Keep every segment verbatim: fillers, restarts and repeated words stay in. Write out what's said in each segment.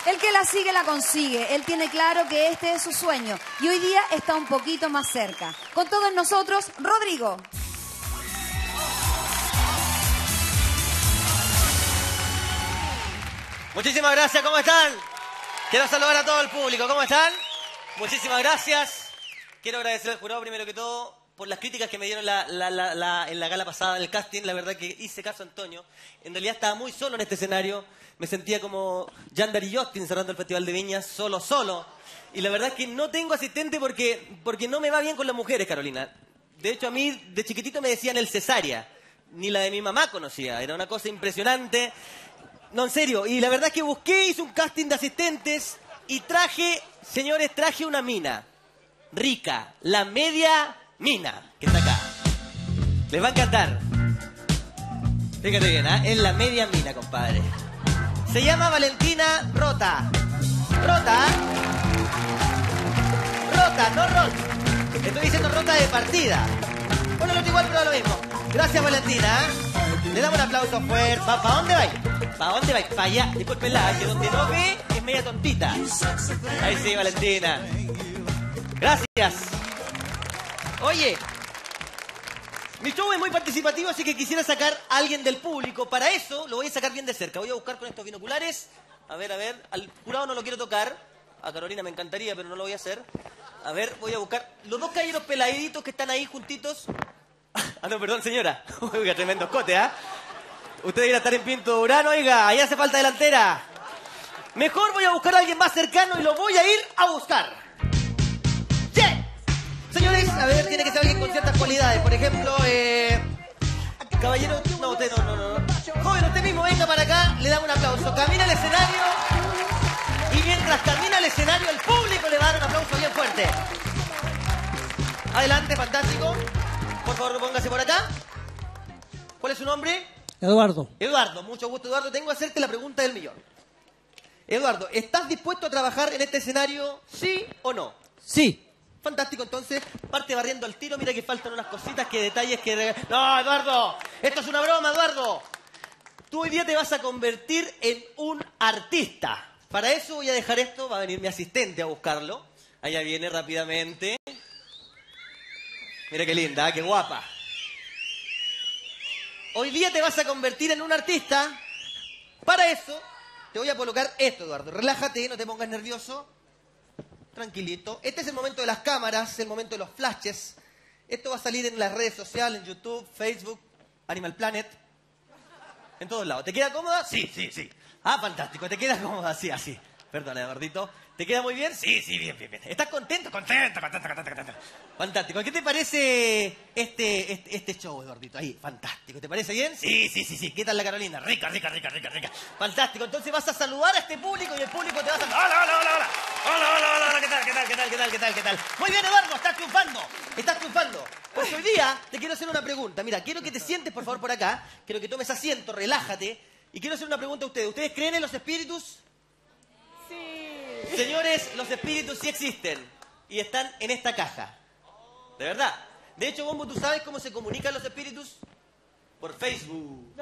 El que la sigue, la consigue. Él tiene claro que este es su sueño y hoy día está un poquito más cerca. Con todos nosotros, Rodrigo. Muchísimas gracias, ¿cómo están? Quiero saludar a todo el público, ¿cómo están? Muchísimas gracias. Quiero agradecer al jurado primero que todo por las críticas que me dieron la, la, la, la, en la gala pasada, en el casting. La verdad que hice caso a Antonio. En realidad estaba muy solo en este escenario. Me sentía como Yandar y Justin cerrando el Festival de Viñas, solo, solo. Y la verdad es que no tengo asistente porque, porque no me va bien con las mujeres, Carolina. De hecho, a mí de chiquitito me decían el cesárea. Ni la de mi mamá conocía. Era una cosa impresionante. No, en serio. Y la verdad es que busqué, hice un casting de asistentes y traje, señores, traje una mina. Rica. La media mina que está acá. Les va a encantar. Fíjate bien, ¿eh? Es la media mina, compadre. Se llama Valentina Rota. Rota. Rota, no rota. Estoy diciendo rota de partida. Bueno, lo es igual, pero da lo mismo. Gracias, Valentina. Le damos un aplauso fuerte. ¿Para pa dónde vais? ¿Para dónde vais? Para allá. Discúlpenla, que donde no ve es media tontita. Ahí sí, Valentina. Gracias. Oye, mi show es muy participativo, así que quisiera sacar a alguien del público. Para eso lo voy a sacar bien de cerca. Voy a buscar con estos binoculares. A ver, a ver. Al jurado no lo quiero tocar. A Carolina me encantaría, pero no lo voy a hacer. A ver, voy a buscar los dos caballeros peladitos que están ahí juntitos. Ah, no, perdón, señora. Oiga, tremendo escote, ¿ah? ¿eh? Usted debería estar en Pinto Durán, oiga. Ahí hace falta delantera. Mejor voy a buscar a alguien más cercano y lo voy a ir a buscar. ¡Yeah! Señores, a ver, tiene que ser alguien con ciertas cualidades. Por ejemplo, eh... caballero... No, usted no, no, no. Joven, usted mismo venga para acá, le damos un aplauso. Camina al escenario. Y mientras camina al escenario, el público le va a dar un aplauso bien fuerte. Adelante, fantástico. Por favor, póngase por acá. ¿Cuál es su nombre? Eduardo. Eduardo, mucho gusto, Eduardo. Tengo que hacerte la pregunta del millón. Eduardo, ¿estás dispuesto a trabajar en este escenario, sí o no? Sí. Fantástico, entonces, parte barriendo al tiro. Mira que faltan unas cositas, que detalles que... No, Eduardo, esto es una broma, Eduardo. Tú hoy día te vas a convertir en un artista. Para eso voy a dejar esto, va a venir mi asistente a buscarlo. Allá viene rápidamente. Mira qué linda, qué guapa. Hoy día te vas a convertir en un artista. Para eso te voy a colocar esto, Eduardo. Relájate, no te pongas nervioso. Tranquilito. Este es el momento de las cámaras, el momento de los flashes. Esto va a salir en las redes sociales, en YouTube, Facebook, Animal Planet. En todos lados. ¿Te queda cómoda? Sí, sí, sí. Ah, fantástico. ¿Te queda cómoda? Así, así. Perdona, Eduardito. ¿Te queda muy bien? Sí, sí, bien, bien, bien. ¿Estás contento? Contento, contento, contento, contento. Fantástico. ¿Qué te parece este, este, este show, Eduardito? Ahí, fantástico. ¿Te parece bien? Sí, sí, sí, sí. ¿Qué tal la Carolina? Rica, rica, rica, rica, rica. Fantástico. Entonces vas a saludar a este público y el público te va a saludar. Hola, hola, hola, hola. Hola, hola, hola, hola. ¿Qué tal, qué tal, qué tal, qué tal, qué tal, qué tal? Muy bien, Eduardo. Estás triunfando. Estás triunfando. Pues hoy día te quiero hacer una pregunta. Mira, quiero que te sientes, por favor, por acá. Quiero que tomes asiento, relájate. Y quiero hacer una pregunta a ustedes. ¿Ustedes creen en los espíritus? Señores, los espíritus sí existen y están en esta caja. De verdad. De hecho, Bombo, ¿tú sabes cómo se comunican los espíritus? Por Facebook.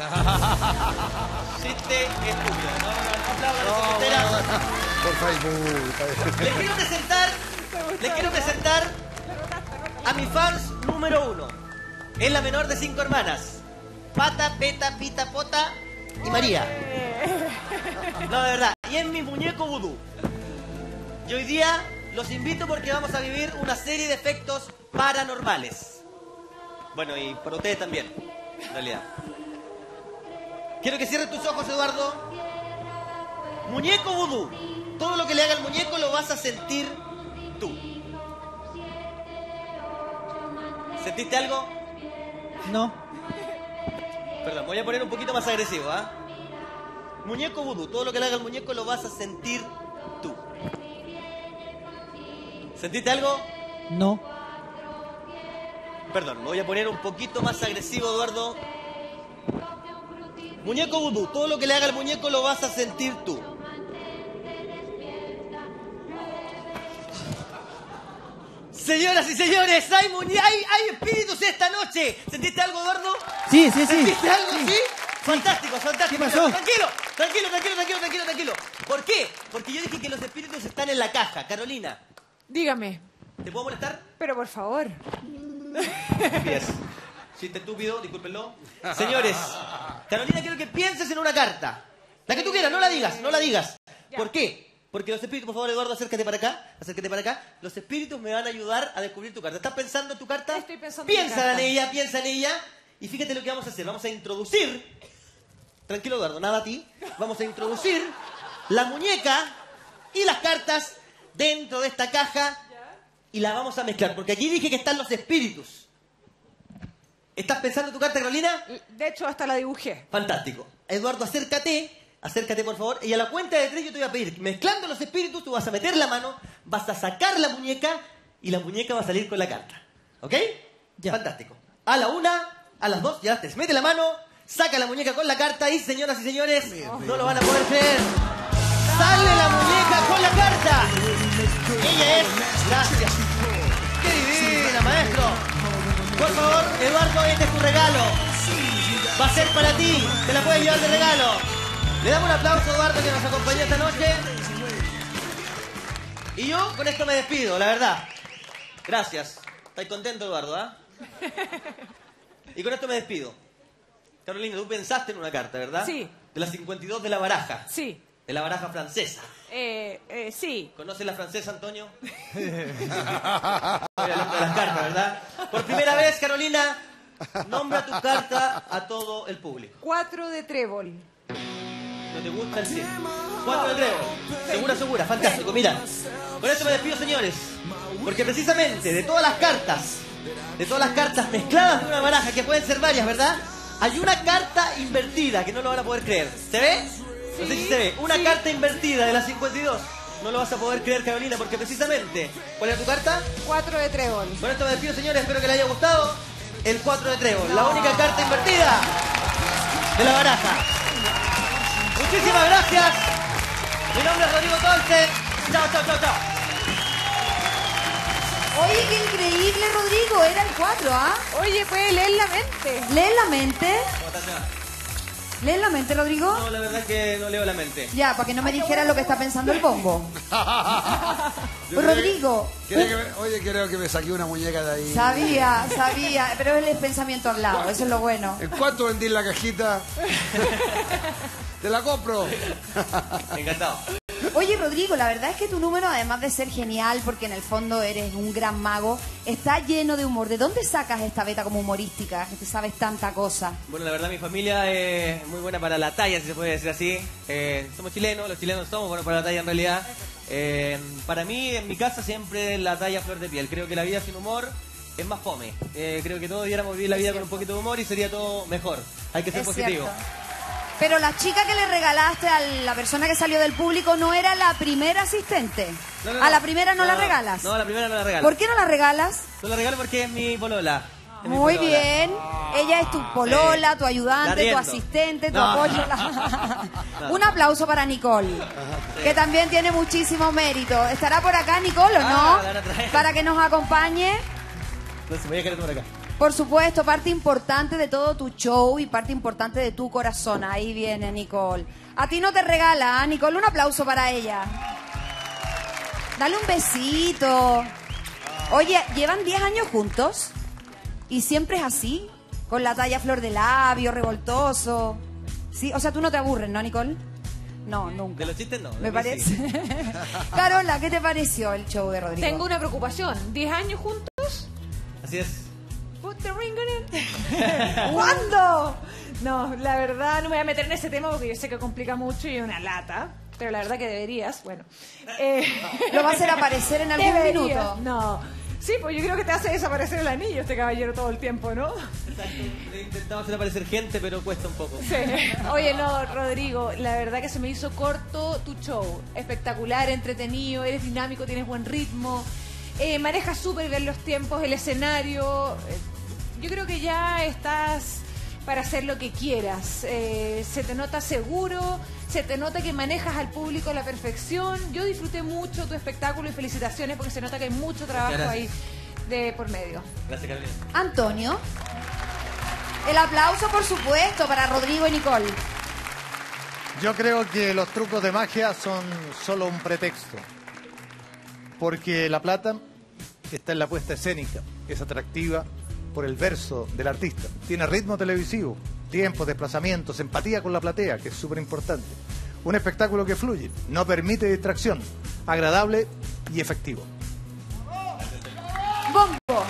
Chiste estúpido. No, no, no, aplaudan, no, no, no. Por Facebook. Les quiero presentar, les quiero presentar a mi fans número uno. Es la menor de cinco hermanas. Pata, Peta, Pita, Pota y María. No, de verdad. Y es mi muñeco vudú. Y hoy día los invito porque vamos a vivir una serie de efectos paranormales. Bueno, y para ustedes también, en realidad. Quiero que cierres tus ojos, Eduardo. Muñeco vudú. Todo lo que le haga el muñeco lo vas a sentir tú. ¿Sentiste algo? No. Perdón, voy a poner un poquito más agresivo, ¿ah? ¿eh? Muñeco vudú. Todo lo que le haga el muñeco lo vas a sentir tú. ¿Sentiste algo? No. Perdón, me voy a poner un poquito más agresivo, Eduardo. Muñeco vudú. Todo lo que le haga el muñeco lo vas a sentir tú. Señoras y señores, hay, muñe hay, hay espíritus esta noche. ¿Sentiste algo, Eduardo? Sí, sí, sí. ¿Sentiste algo? Sí. ¿Sí? Fantástico, fantástico. ¿Qué pasó? Tranquilo. Tranquilo, tranquilo, tranquilo, tranquilo, tranquilo. ¿Por qué? Porque yo dije que los espíritus están en la caja. Carolina, Dígame, ¿te puedo molestar? pero por favor. Yes. Chiste estúpido, discúlpenlo. Señores, Carolina, quiero que pienses en una carta. La que tú quieras, no la digas, no la digas. Ya. ¿Por qué? Porque los espíritus, por favor, Eduardo, acércate para acá. Acércate para acá. Los espíritus me van a ayudar a descubrir tu carta. ¿Estás pensando en tu carta? Estoy pensando en mi Piensa carta. en ella, piensa en ella. Y fíjate lo que vamos a hacer. Vamos a introducir... Tranquilo, Eduardo, nada a ti. Vamos a introducir la muñeca y las cartas dentro de esta caja y la vamos a mezclar. Porque aquí dije que están los espíritus. ¿Estás pensando en tu carta, Carolina? De hecho, hasta la dibujé. Fantástico. Eduardo, acércate. Acércate, por favor. Y a la cuenta de tres yo te voy a pedir, mezclando los espíritus, tú vas a meter la mano, vas a sacar la muñeca y la muñeca va a salir con la carta. ¿Ok? Ya. Fantástico. A la una, a las dos, ya te mete la mano, saca la muñeca con la carta y, señoras y señores, no lo van a poder creer. Sale la muñeca con la carta. Ella es... Gracias. ¡Qué divina, maestro! Por favor, Eduardo, este es tu regalo. Va a ser para ti. Te la puedes llevar de regalo. Le damos un aplauso a Eduardo que nos acompañó esta noche. Y yo con esto me despido, la verdad. Gracias. ¿Estás contento, Eduardo? ¿Ah? Y con esto me despido. Carolina, tú pensaste en una carta, ¿verdad? Sí. De las cincuenta y dos de la baraja. Sí. De la baraja francesa. Eh, eh, sí. ¿Conoces la francesa, Antonio? Estoy hablando de las cartas, ¿verdad? Por primera vez, Carolina, nombra tu carta a todo el público. Cuatro de trébol. ¿No te gusta el sí? Cuatro de trébol. Segura, segura. Fantástico. Mira, con esto me despido, señores. Porque precisamente de todas las cartas, de todas las cartas mezcladas de una baraja, que pueden ser varias, ¿verdad? Hay una carta invertida, que no lo van a poder creer. ¿Se ve? No sé si se ve. Una Sí. carta invertida de las cincuenta y dos. No lo vas a poder creer, Carolina, porque precisamente... ¿Cuál es tu carta? Cuatro de trébol. Con esto me despido, señores. Espero que les haya gustado. El cuatro de trébol. La única carta invertida de la baraja. Muchísimas gracias. Mi nombre es Rodrigo Tolce. Chao, chao, chao, chao. Oye, qué increíble, Rodrigo. Era el cuatro, ¿ah? Oye, puede leer la mente. ¿Lees la mente? ¿Lees la mente, Rodrigo? No, la verdad es que no leo la mente. Ya, para que no me dijera lo que está pensando el bombo. Yo Pues, quería Rodrigo, que- quería que me- oye, creo que me saqué una muñeca de ahí. sabía, sabía, pero es el pensamiento hablado, eso es lo bueno. ¿En cuánto vendí la cajita? Te la compro. Encantado. Oye, Rodrigo, la verdad es que tu número, además de ser genial, porque en el fondo eres un gran mago, está lleno de humor. ¿De dónde sacas esta beta como humorística, que te sabes tanta cosa? Bueno, la verdad mi familia es muy buena para la talla, si se puede decir así. Eh, somos chilenos, los chilenos somos buenos para la talla en realidad. Eh, para mí, en mi casa, siempre la talla flor de piel. Creo que la vida sin humor es más fome. Eh, creo que todos debiéramos vivir la vida con un poquito de humor y sería todo mejor. Hay que ser Es positivo. cierto. Pero la chica que le regalaste a la persona que salió del público no era la primera asistente. No, no, ¿A no. la primera no, la No, regalas? No, a la primera no la regalo. ¿Por qué no la regalas? No la regalo porque es mi polola. Es mi Muy polola. bien. Ella es tu polola, Sí. tu ayudante, La tu riendo. asistente, tu No. apoyo. No. Un aplauso para Nicole, que también tiene muchísimo mérito. ¿Estará por acá Nicole o Ah, no? la van a traer. Para que nos acompañe. Entonces voy a quedar por acá. Por supuesto, parte importante de todo tu show y parte importante de tu corazón. Ahí viene Nicole. A ti no te regala, ¿eh, Nicole? Un aplauso para ella. Dale un besito. Oye, ¿llevan diez años juntos? ¿Y siempre es así? Con la talla flor de labio, revoltoso. Sí, o sea, tú no te aburres, ¿no, Nicole? No, nunca. De los chistes no. de Me mí parece. sí. Carola, ¿qué te pareció el show de Rodrigo? Tengo una preocupación. ¿Diez años juntos? Así es. Put the ring on it. ¿Cuándo? No, la verdad no me voy a meter en ese tema porque yo sé que complica mucho y es una lata. Pero la verdad que deberías, bueno. Eh, ¿Lo va a hacer aparecer en algún deberías. minuto? No. Sí, pues yo creo que te hace desaparecer el anillo este caballero todo el tiempo, ¿no? Exacto. He intentado hacer aparecer gente, pero cuesta un poco. Sí. Oye, no, Rodrigo, la verdad que se me hizo corto tu show. Espectacular, entretenido, eres dinámico, tienes buen ritmo, eh, manejas súper bien los tiempos, el escenario. Eh, yo creo que ya estás para hacer lo que quieras. Eh, se te nota seguro, se te nota que manejas al público a la perfección. Yo disfruté mucho tu espectáculo y felicitaciones porque se nota que hay mucho trabajo ahí gracias. de por medio. Gracias, Carolina. Antonio. El aplauso, por supuesto, para Rodrigo y Nicole. Yo creo que los trucos de magia son solo un pretexto. Porque la plata está en la puesta escénica. Es atractiva por el verso del artista. Tiene ritmo televisivo, tiempos, desplazamientos, empatía con la platea, que es súper importante. Un espectáculo que fluye, no permite distracción, agradable y efectivo. Bombo.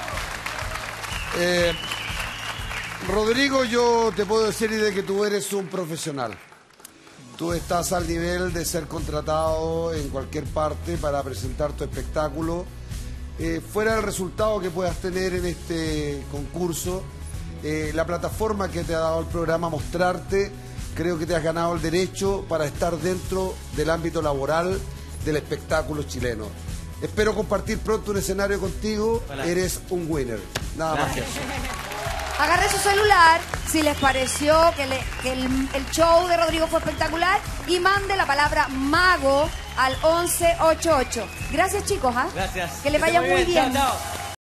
Eh, Rodrigo, yo te puedo decir de que tú eres un profesional. Tú estás al nivel de ser contratado en cualquier parte para presentar tu espectáculo. Eh, fuera del resultado que puedas tener en este concurso, eh, la plataforma que te ha dado el programa mostrarte, creo que te has ganado el derecho para estar dentro del ámbito laboral del espectáculo chileno. Espero compartir pronto un escenario contigo. Hola. Eres un winner. Nada más que eso. Agarre su celular si les pareció que, le- que el, el show de Rodrigo fue espectacular y mande la palabra mago al once ochenta y ocho. Gracias, chicos. ¿ah? Gracias. Que les Que vaya esté muy bien. Chao, chao.